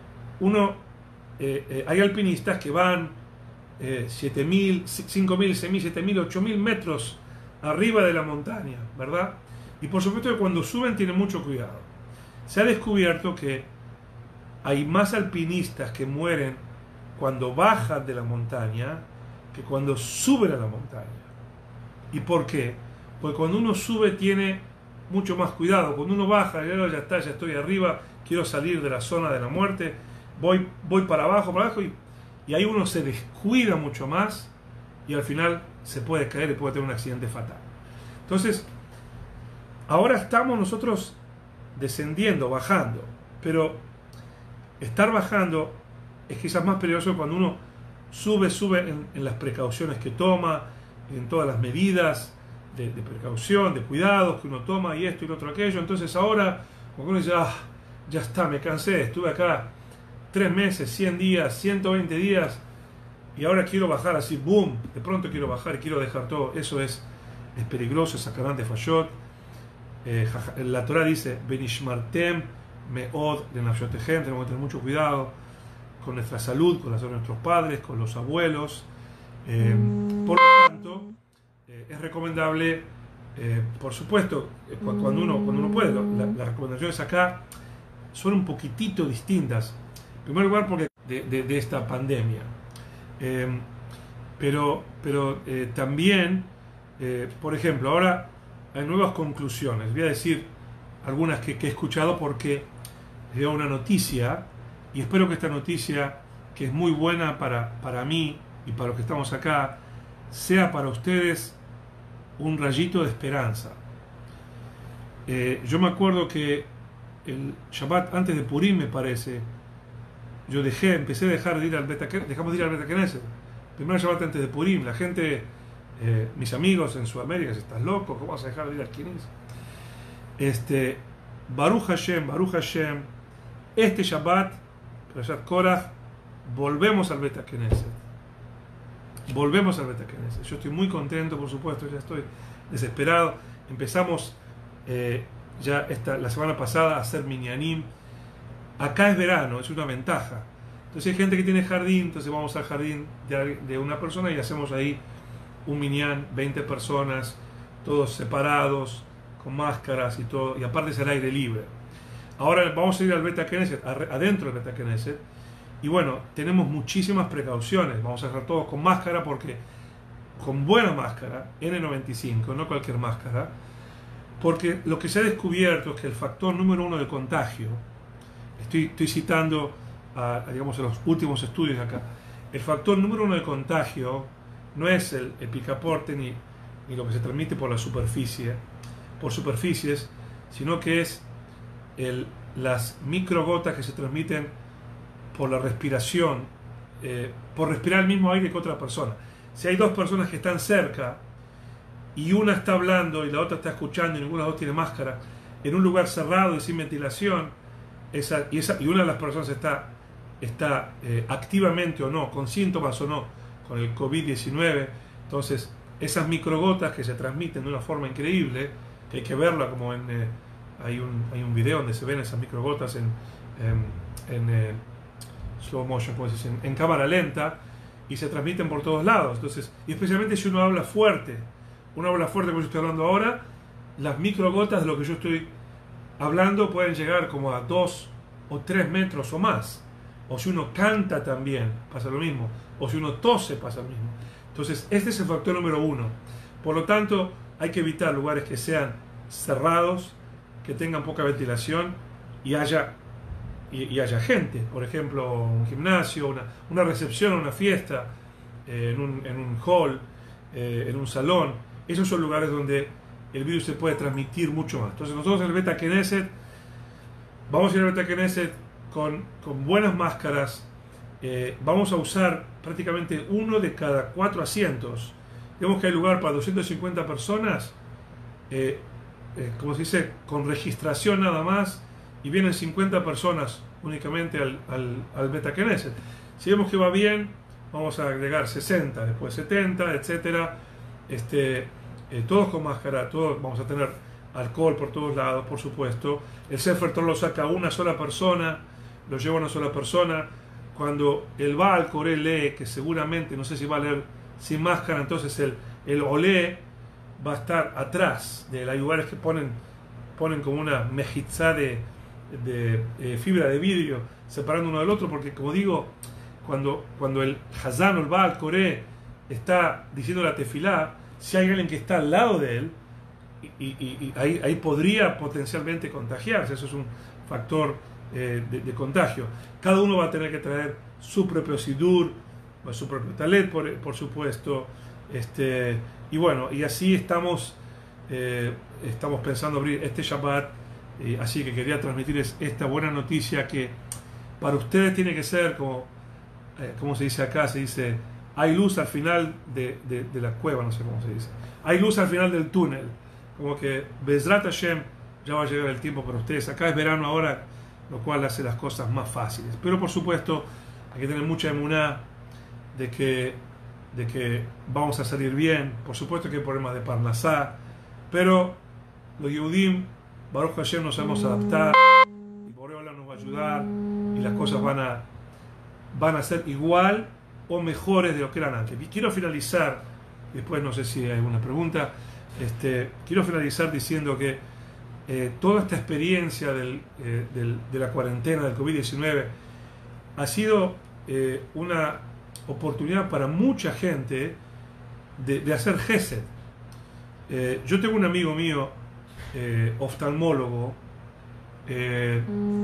Hay alpinistas que van 7.000, 5.000, 6.000, 7.000, 8.000 metros arriba de la montaña, ¿verdad? Y por supuesto que cuando suben tienen mucho cuidado. Se ha descubierto que hay más alpinistas que mueren cuando bajan de la montaña que cuando suben a la montaña. ¿Y por qué? Porque cuando uno sube tiene mucho más cuidado. Cuando uno baja, ya está, ya estoy arriba, quiero salir de la zona de la muerte, voy para abajo, y ahí uno se descuida mucho más y al final se puede caer y puede tener un accidente fatal. Entonces, ahora estamos nosotros descendiendo, bajando, pero estar bajando es quizás más peligroso cuando uno sube en las precauciones que toma, en todas las medidas de precaución, de cuidados que uno toma y esto y lo otro aquello. Entonces ahora, cuando uno dice, ya está, me cansé, estuve acá 3 meses, 100 días, 120 días y ahora quiero bajar así, boom, de pronto quiero bajar y quiero dejar todo. Eso es peligroso, es sacarán de fayot. La Torah dice, Benishmartem meod de nafshotehem, tenemos que tener mucho cuidado con nuestra salud, con la salud de nuestros padres, con los abuelos. Por lo tanto, es recomendable, por supuesto, cuando uno puede. Las recomendaciones acá son un poquitito distintas. En primer lugar, porque de esta pandemia. Pero también, por ejemplo, ahora hay nuevas conclusiones. Voy a decir algunas que he escuchado porque veo una noticia y espero que esta noticia, que es muy buena para mí y para los que estamos acá, sea para ustedes un rayito de esperanza. Yo me acuerdo que el Shabbat antes de Purim, me parece, empecé a dejar de ir al dejamos de ir al Beta Knesset. Primer Shabbat antes de Purim, la gente, mis amigos en Sudamérica, ¿estás loco? ¿Cómo vas a dejar de ir al Kinis? Baruch Hashem, este Shabbat, Parashat Korach, volvemos al Beta Knesset. Yo estoy muy contento, por supuesto, ya estoy desesperado. Empezamos la semana pasada a hacer minyanim. Acá es verano, es una ventaja. Entonces hay gente que tiene jardín, entonces vamos al jardín de una persona y hacemos ahí un minyan, 20 personas, todos separados, con máscaras y todo, y aparte es al aire libre. Ahora vamos a ir al Beta Knesset, adentro del Beta Knesset, y bueno, tenemos muchísimas precauciones. Vamos a hacer todos con máscara, porque con buena máscara, N95, no cualquier máscara, porque lo que se ha descubierto es que el factor número 1 de contagio, estoy citando a los últimos estudios acá, el factor número 1 de contagio no es el picaporte ni lo que se transmite por superficies, sino que es las microgotas que se transmiten por la respiración, por respirar el mismo aire que otra persona. Si hay dos personas que están cerca y una está hablando y la otra está escuchando y ninguna de las dos tiene máscara, en un lugar cerrado y sin ventilación, y una de las personas está activamente o no, con síntomas o no, con el COVID-19, entonces esas microgotas que se transmiten de una forma increíble, que hay que verla como hay un video donde se ven esas microgotas en slow motion, como se dice, en cámara lenta, y se transmiten por todos lados. Entonces, y especialmente si uno habla fuerte como yo estoy hablando ahora, las microgotas de lo que yo estoy hablando pueden llegar como a 2 o 3 metros o más. O si uno canta también, pasa lo mismo. O si uno tose, pasa lo mismo. Entonces, este es el factor número 1. Por lo tanto, hay que evitar lugares que sean cerrados, que tengan poca ventilación y haya gente. Por ejemplo, un gimnasio, una recepción, una fiesta, en un hall, en un salón. Esos son lugares donde el virus se puede transmitir mucho más. Entonces nosotros en el Beta Knesset vamos a ir al Beta Knesset con buenas máscaras. Vamos a usar prácticamente uno de cada 4 asientos. Vemos que hay lugar para 250 personas, como se dice, con registración nada más, y vienen 50 personas únicamente al Beta Knesset. Si vemos que va bien, vamos a agregar 60, después 70, etcétera. Todos con máscara, todos vamos a tener alcohol por todos lados, por supuesto. El Sefer Torah lo saca una sola persona, lo lleva una sola persona. Cuando el Baal Coré lee, que seguramente, no sé si va a leer sin máscara, entonces el Olé va a estar atrás. Hay lugares que ponen como una mejizá de fibra de vidrio separando uno del otro, porque como digo, cuando el Hazán o el Baal Coré está diciendo la tefilá, si hay alguien que está al lado de él, y ahí podría potencialmente contagiarse. Eso es un factor de contagio. Cada uno va a tener que traer su propio sidur, su propio talet, por supuesto. Y bueno, y así estamos pensando abrir este Shabbat. Así que quería transmitirles esta buena noticia, que para ustedes tiene que ser como se dice acá, se dice: hay luz al final de la cueva, no sé cómo se dice. Hay luz al final del túnel. Como que Bezrat Hashem, ya va a llegar el tiempo para ustedes. Acá es verano ahora, lo cual hace las cosas más fáciles. Pero por supuesto, hay que tener mucha emuná de que vamos a salir bien. Por supuesto que hay problemas de Parnasá, pero los Yehudim, Baruch Hashem, nos vamos a adaptar, y Boreola nos va a ayudar, y las cosas van a ser igual o mejores de lo que eran antes. Y quiero finalizar, después no sé si hay alguna pregunta, quiero finalizar diciendo que toda esta experiencia de la cuarentena del COVID-19 ha sido una oportunidad para mucha gente de hacer gesed. Yo tengo un amigo mío, oftalmólogo, que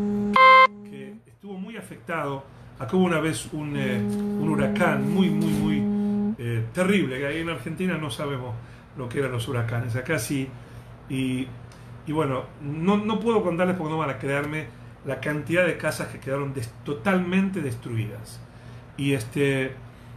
estuvo muy afectado. Acá hubo una vez un huracán muy terrible, que ahí en Argentina no sabemos lo que eran los huracanes, acá sí. Y bueno, no puedo contarles porque no van a creerme la cantidad de casas que quedaron totalmente destruidas. Y este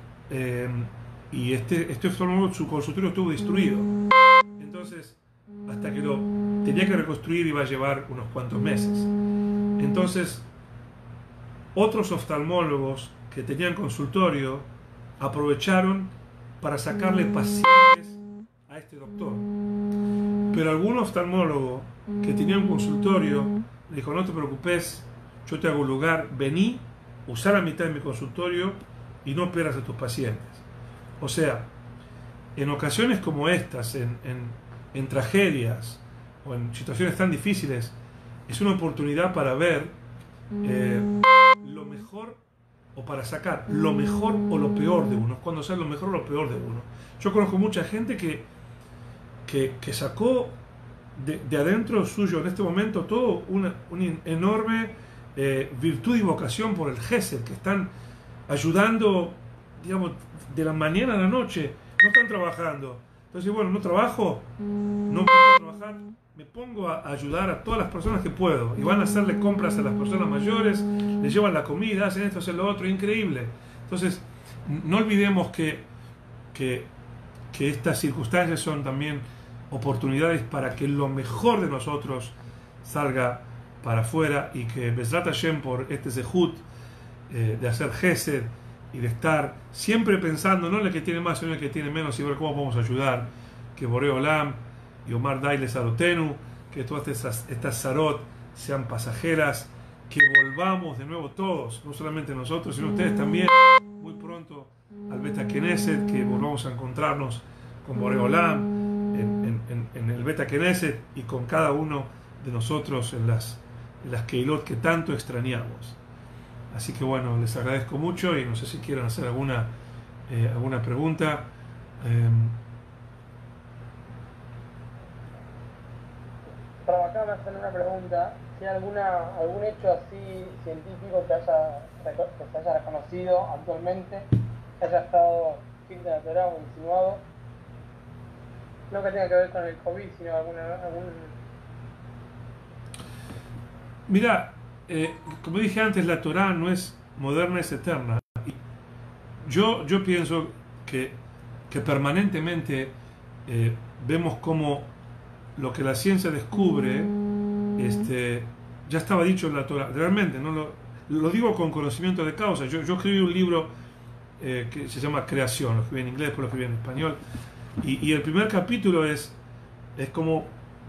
oftalmólogo, su consultorio estuvo destruido. Entonces, hasta que lo tenía que reconstruir iba a llevar unos cuantos meses. Entonces, otros oftalmólogos que tenían consultorio aprovecharon para sacarle pacientes a este doctor. Pero algún oftalmólogo que tenía un consultorio le dijo: no te preocupes, yo te hago un lugar, vení, usá la mitad de mi consultorio y no pierdas a tus pacientes. O sea, en ocasiones como estas, en tragedias o en situaciones tan difíciles, es una oportunidad para ver lo mejor, o para sacar lo mejor o lo peor de uno, cuando sea lo mejor o lo peor de uno. Yo conozco mucha gente que sacó de adentro suyo en este momento todo una enorme virtud y vocación por el Gesed, que están ayudando, digamos, de la mañana a la noche, no están trabajando. Entonces, bueno, no trabajo, no puedo trabajar, me pongo a ayudar a todas las personas que puedo, y van a hacerle compras a las personas mayores, les llevan la comida, hacen esto, hacen lo otro, increíble. Entonces, no olvidemos que estas circunstancias son también oportunidades para que lo mejor de nosotros salga para afuera, y que Bezrat Hashem, por este zehut de hacer gesed y de estar siempre pensando no en el que tiene más sino en el que tiene menos, y ver cómo podemos ayudar, que Boreo Olam y Omar Dailes Arotenu, que todas estas zarot sean pasajeras, que volvamos de nuevo todos, no solamente nosotros sino ustedes también, muy pronto al Beta Knesset, que volvamos a encontrarnos con Boreo Olam en el Beta Knesset, y con cada uno de nosotros en las Keilot que tanto extrañamos. Así que bueno, les agradezco mucho, y no sé si quieren hacer alguna pregunta. me hacen una pregunta, si hay algún hecho así científico que se haya reconocido actualmente, que haya estado escrito en la Torá o insinuado, no que tenga que ver con el COVID, sino algún... Mira, como dije antes, la Torá no es moderna, es eterna. Yo pienso que permanentemente vemos cómo lo que la ciencia descubre ya estaba dicho en la Torá. Realmente, no lo digo con conocimiento de causa. Yo escribí un libro que se llama Creación, lo escribí en inglés, después lo escribí en español. Y el primer capítulo es como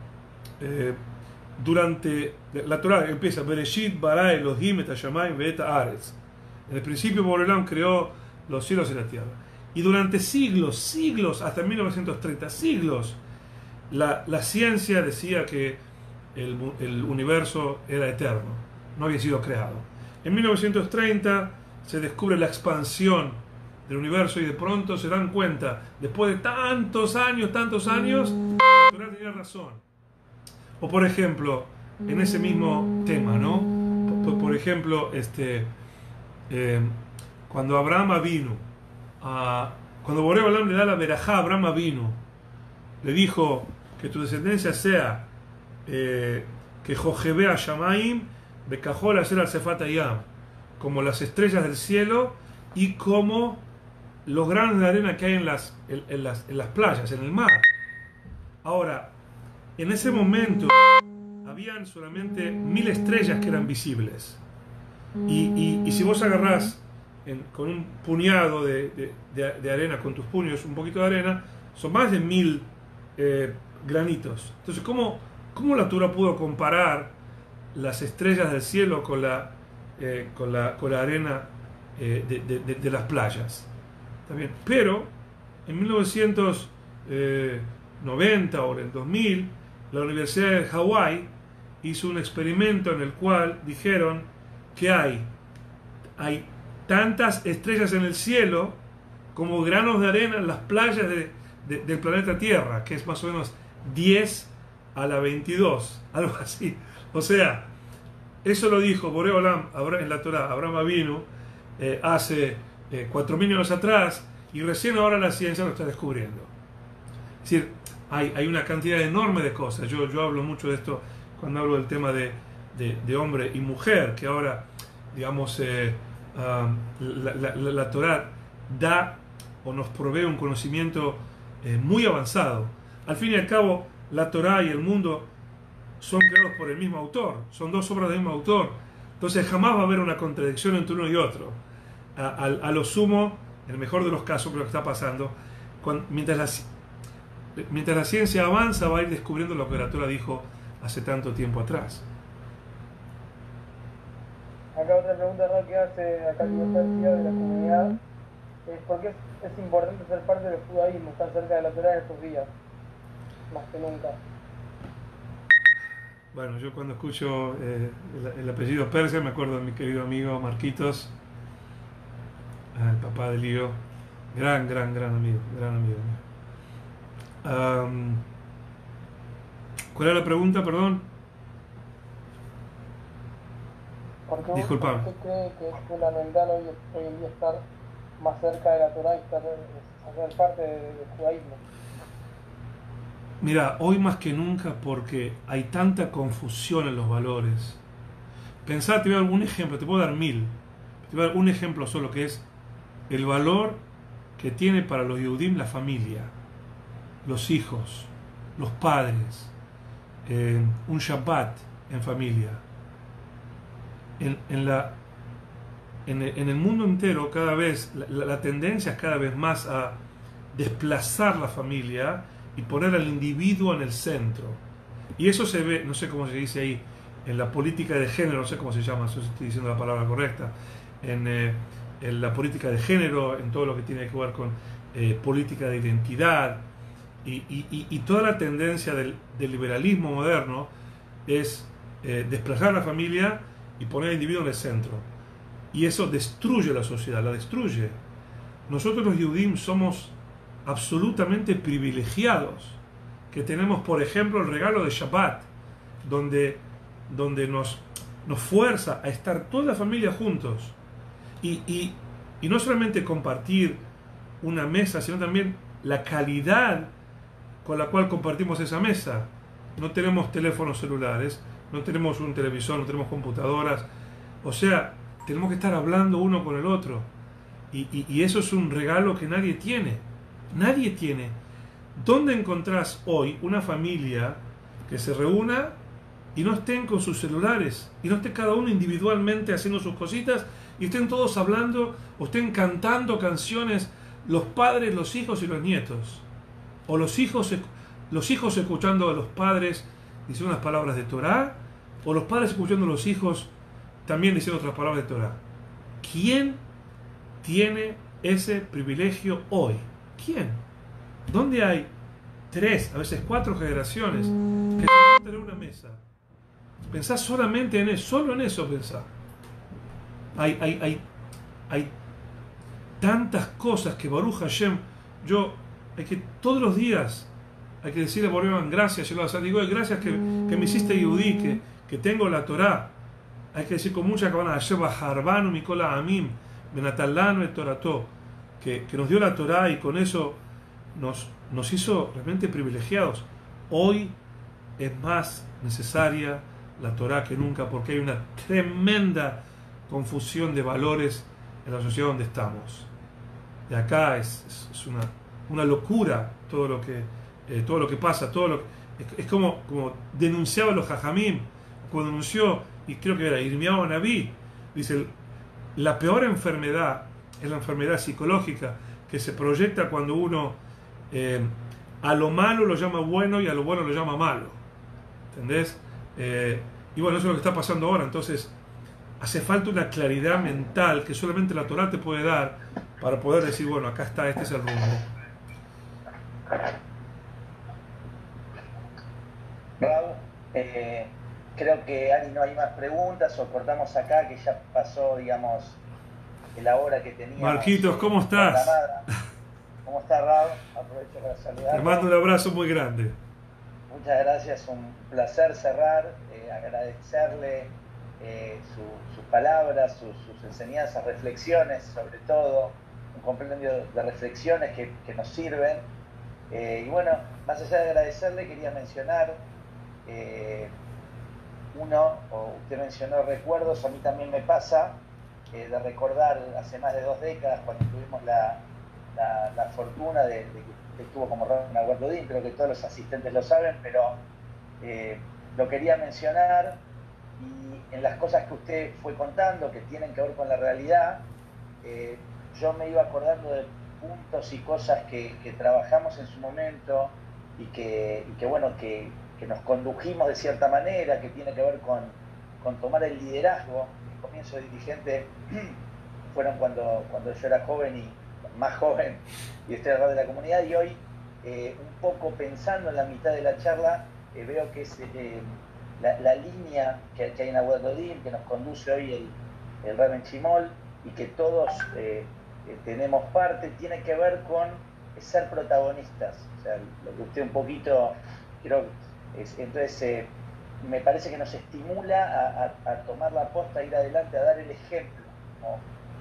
durante la Torá empieza Bereshit bara Elohim et hashamayim ve'et haaretz. En el principio Boreolam creó los cielos y la tierra. Y durante siglos, hasta 1930, siglos, la ciencia decía que el universo era eterno, no había sido creado. En 1930 se descubre la expansión del universo y de pronto se dan cuenta, después de tantos años, que la Torá tenía razón. O por ejemplo, en ese mismo tema, ¿no? Por ejemplo, cuando Abraham vino, cuando Boreolam le da la verajá a Abraham vino, le dijo que tu descendencia sea que Jojebe a Shamaim, Bekajol a al Sefat Hayam, como las estrellas del cielo y como los granos de arena que hay en las playas, en el mar. Ahora, en ese momento habían solamente 1000 estrellas que eran visibles. Y si vos agarrás con un puñado de arena, con tus puños, un poquito de arena, son más de 1000 granitos. Entonces, ¿cómo la Torá pudo comparar las estrellas del cielo con la arena de las playas? ¿Está bien? Pero en 1990 o en el 2000, la Universidad de Hawái hizo un experimento en el cual dijeron que hay tantas estrellas en el cielo como granos de arena en las playas del planeta Tierra, que es más o menos 10 a la 22, algo así. O sea, eso lo dijo Boreolam en la Torá, Abraham vino hace 4000 años atrás, y recién ahora la ciencia lo está descubriendo. Es decir, hay una cantidad enorme de cosas. Yo hablo mucho de esto cuando hablo del tema de hombre y mujer, que ahora, digamos, la Torá da o nos provee un conocimiento muy avanzado. Al fin y al cabo, la Torá y el mundo son creados por el mismo autor, son dos obras del mismo autor. Entonces jamás va a haber una contradicción entre uno y otro. A lo sumo, en el mejor de los casos, lo que está pasando, mientras la ciencia avanza, va a ir descubriendo lo que la Torá dijo hace tanto tiempo atrás. Acá otra pregunta que hace acá el Sergio de la comunidad es ¿por qué es importante ser parte del judaísmo, estar cerca de la Torá en estos días, más que nunca? Bueno, yo cuando escucho el apellido Persia me acuerdo de mi querido amigo Marquitos, el papá de Lío, gran amigo. ¿Cuál era la pregunta, perdón? Disculpame. ¿Por qué cree que es fundamental hoy en día estar más cerca de la Torá y hacer parte del judaísmo? Mira, hoy más que nunca, porque hay tanta confusión en los valores. Pensá, te voy a dar un ejemplo, te puedo dar 1000. Te voy a dar un ejemplo solo, que es el valor que tiene para los Yehudim la familia, los hijos, los padres, un Shabbat en familia. En el mundo entero, cada vez la tendencia es cada vez más a desplazar la familia y poner al individuo en el centro. Y eso se ve, no sé cómo se dice ahí, en la política de género, no sé cómo se llama, no sé si estoy diciendo la palabra correcta, en la política de género, en todo lo que tiene que ver con política de identidad, y toda la tendencia del liberalismo moderno es desplazar la familia y poner al individuo en el centro. Y eso destruye la sociedad, la destruye. Nosotros los Yehudim somos absolutamente privilegiados, que tenemos, por ejemplo, el regalo de Shabbat. donde nos fuerza a estar toda la familia juntos y no solamente compartir una mesa, sino también la calidad con la cual compartimos esa mesa. No tenemos teléfonos celulares, no tenemos un televisor, no tenemos computadoras, o sea, tenemos que estar hablando uno con el otro y eso es un regalo que nadie tiene. ¿Dónde encontrás hoy una familia que se reúna y no estén con sus celulares, y no esté cada uno individualmente haciendo sus cositas, y estén todos hablando o estén cantando canciones, los padres, los hijos y los nietos, o los hijos escuchando a los padres diciendo unas palabras de Torah, o los padres escuchando a los hijos también diciendo otras palabras de Torah? ¿Quién tiene ese privilegio hoy? ¿Quién? ¿Dónde hay 3, a veces 4 generaciones que pueden tener una mesa? Pensá solamente en eso, solo en eso pensá. Hay tantas cosas que Baruch Hashem, hay que todos los días hay que decirle a Boreolam gracias. Yo digo, gracias que me hiciste Yehudí, que tengo la Torah. Hay que decir con mucha cabana, Hashem Harbanu Mikola Amim Benatalanu et Torato, que nos dio la Torah y con eso nos hizo realmente privilegiados. Hoy es más necesaria la Torah que nunca, porque hay una tremenda confusión de valores en la sociedad donde estamos. De acá es una locura todo lo que pasa, es como denunciaban los Jajamim, cuando denunció, y creo que era Irmiao Naví, dice, la peor enfermedad es la enfermedad psicológica que se proyecta cuando uno a lo malo lo llama bueno y a lo bueno lo llama malo. ¿Entendés? Y bueno, eso es lo que está pasando ahora. Entonces, hace falta una claridad mental que solamente la Torah te puede dar para poder decir, bueno, acá está, este es el rumbo. Raúl, creo que Ari, no hay más preguntas o cortamos acá, que ya pasó, digamos, la hora que teníamos. Marquitos, ¿cómo estás? ¿Cómo estás, Raúl? Aprovecho para saludar. Te mando un abrazo muy grande. Muchas gracias, un placer cerrar, agradecerle sus palabras, sus enseñanzas, reflexiones, sobre todo, un compendio de reflexiones que nos sirven. Y bueno, más allá de agradecerle, quería mencionar usted mencionó recuerdos, a mí también me pasa de recordar hace más de 2 décadas, cuando tuvimos la fortuna de que estuvo como Ron Aguardodín, creo que todos los asistentes lo saben, pero lo quería mencionar, y en las cosas que usted fue contando, que tienen que ver con la realidad, yo me iba acordando de puntos y cosas que trabajamos en su momento y que nos condujimos de cierta manera, que tiene que ver con tomar el liderazgo. Mis comienzos de dirigente fueron cuando yo era joven y más joven y estoy al lado de la comunidad, y hoy un poco pensando en la mitad de la charla veo que es la línea que hay en Aguadodín, que nos conduce hoy el Raben Shimol, y que todos tenemos parte, tiene que ver con ser protagonistas. O sea, lo que usted un poquito, creo, entonces me parece que nos estimula a tomar la posta, a ir adelante, a dar el ejemplo, ¿no?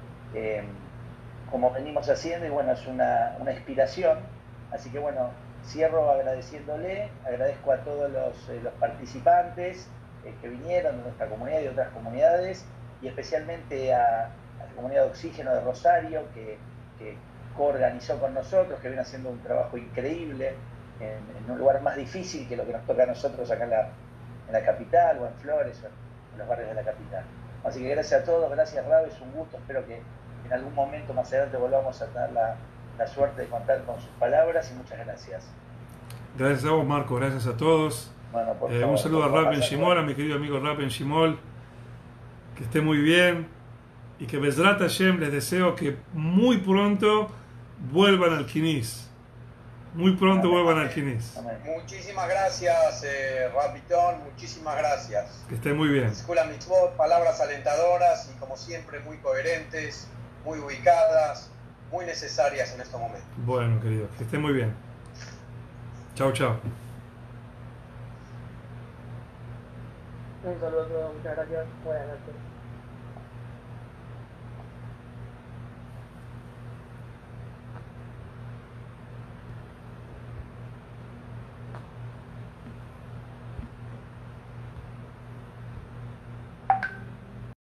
Como venimos haciendo, y bueno, es una inspiración. Así que bueno, cierro agradeciéndole, agradezco a todos los participantes que vinieron de nuestra comunidad y de otras comunidades, y especialmente a la comunidad de Oxígeno de Rosario, que coorganizó con nosotros, que viene haciendo un trabajo increíble en un lugar más difícil que lo que nos toca a nosotros acá en la capital, o en Flores, o en los barrios de la capital. Así que gracias a todos, gracias Raúl, es un gusto, espero que en algún momento más adelante volvamos a tener la suerte de contar con sus palabras, y muchas gracias. Gracias a vos, Marco, gracias a todos. Bueno, por favor, un saludo a Raben Shimol, a mi querido amigo Raben Shimol, que esté muy bien, y que Bezrat Hashem les deseo que muy pronto vuelvan al Kinis. Muy pronto vuelvan al Kinis. Muchísimas gracias, Rapitón, muchísimas gracias. Que estén muy bien. Escuela Mitzvot, palabras alentadoras y como siempre muy coherentes, muy ubicadas, muy necesarias en estos momentos. Bueno, querido, que estén muy bien. Chao, chao. Un saludo a todos, muchas gracias. Buenas noches.